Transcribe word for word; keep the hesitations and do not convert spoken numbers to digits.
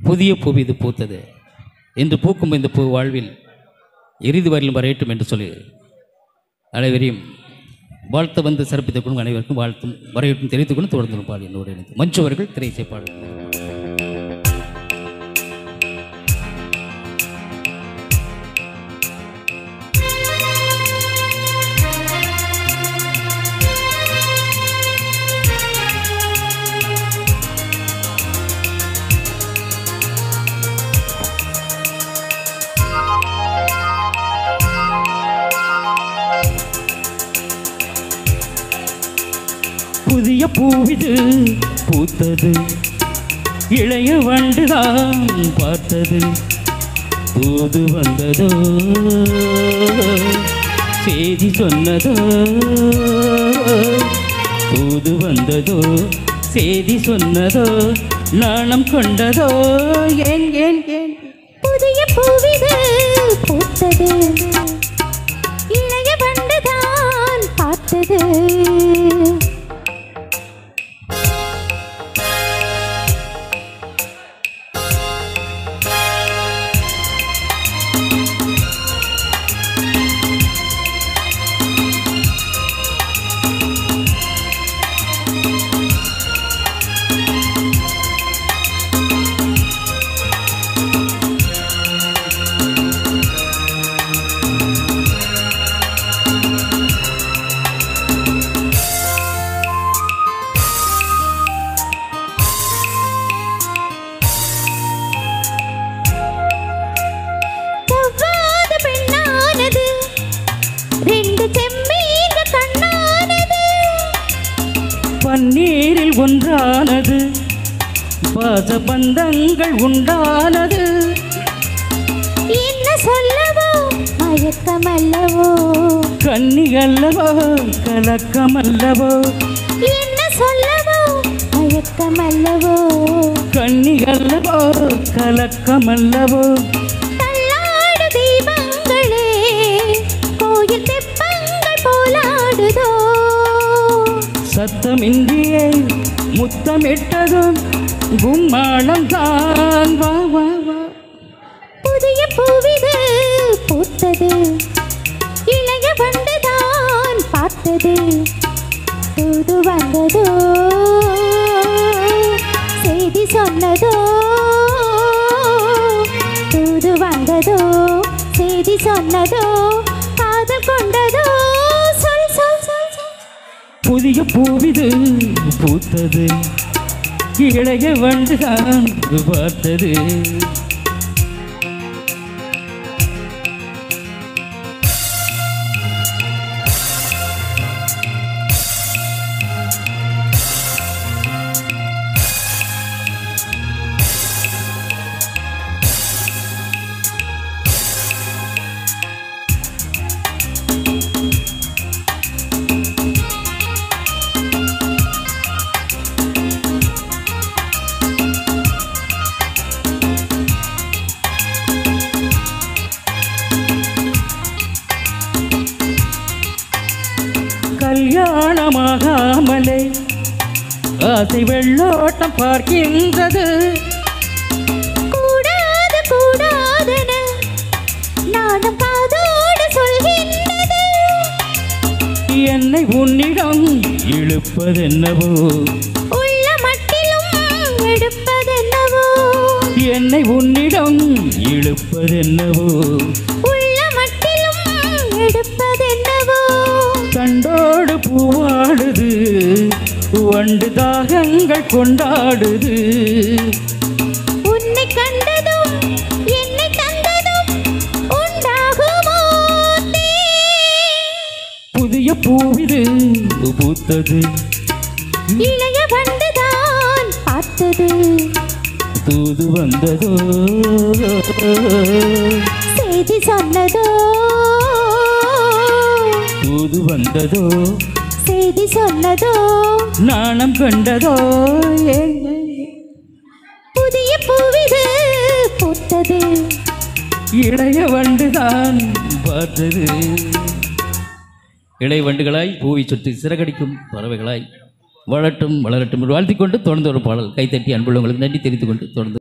புதிய பூ இது பூத்தது என்று பூக்கும் இந்த பூ வாழ்வில் இறுதி வரையிலும் வரையட்டும் என்று சொல்லி அனைவரையும் வாழ்த்த வந்து சிறப்பித்துக் கொள்ளும் அனைவருக்கும் வாழ்த்தும் வரையட்டும் தெரிவித்துக் கொண்டு தொடர்ந்து பாடி என்னோடு இணைந்து மஞ்சு அவர்கள் திரை இசைப்பாளர். புதிய பூவிது பூத்தது இளைய வண்டுதான் பார்த்தது தூது வந்ததோ செய்தி சொன்னதோ தூது வந்ததோ செய்தி சொன்னதோ நாணம் கொண்டதோ ஏன் ஏன் ஏன் புதிய பூவிது பூத்தது இளைய வண்டுதான் பார்த்தது பன்னீரில் ஒன்றானது பாச பந்தங்கள் உண்டானது என்ன சொல்லவோ மயக்கமல்லவோ கன்னி அல்லவோ கலக்கமல்லவோ என்ன சொல்லவோ மயக்கமல்லவோ கன்னி அல்லவோ கலக்கமல்லவோ தள்ளாடு தீபங்களே கோயில் தெப்பங்கள் போலாடுதோ சத்தமின்றியே முத்தமிட்டதும் கும்மாளம் தான் வா வா வா புதிய பூவிது பூத்தது இளைய வண்டுதான் பார்த்தது தூது வந்ததோ செய்தி சொன்னதோ தூது வந்ததோ செய்தி சொன்னதோ காதல் கொண்டதோ சொல் சொல் சொல் சொல் புதிய பூவிது பூத்தது இளைய வண்டுதான் பார்த்தது கல்யாணமாகாமலே ஆசை வெள்ளோட்டம் பார்க்கின்றது கூடாது கூடாதென நானும் காதோடு சொல்கின்றது என்னை உன்னிடம் இழுப்பதென்னவோ உள்ள மட்டிலும் எடுப்பதென்னவோ என்னை உன்னிடம் இழுப்பதென்னவோ உள்ள மட்டிலும் எடுப்பதென்னவோ தண்டோடு பூவாடுது வண்டு தாகங்கள் கொண்டாடுது உன்னை கண்டதும் என்னை தந்ததும் உண்டாகுமோ புதிய பூவிது பூத்தது இளைய வண்டுதான் பார்த்தது தூது வந்ததோ செய்தி சொன்னதோ தூது வந்ததோ செய்தி சொன்னதோ நாணம் கண்டதோ ஏன் புதிய பூவிது பூத்தது இளைய வண்டுதான் பார்த்தது. இளைய வண்டுகளாய் பூவை சுற்றி சிறகடிக்கும் பறவைகளாய் வாழட்டும் வளரட்டும் வாழ்த்திக் கொண்டு தொடர்ந்து ஒரு பாடல் கைத்தட்டி அன்புள்ளவங்களுக்கு நன்றி தெரிவித்துக் கொண்டு தொடர்ந்து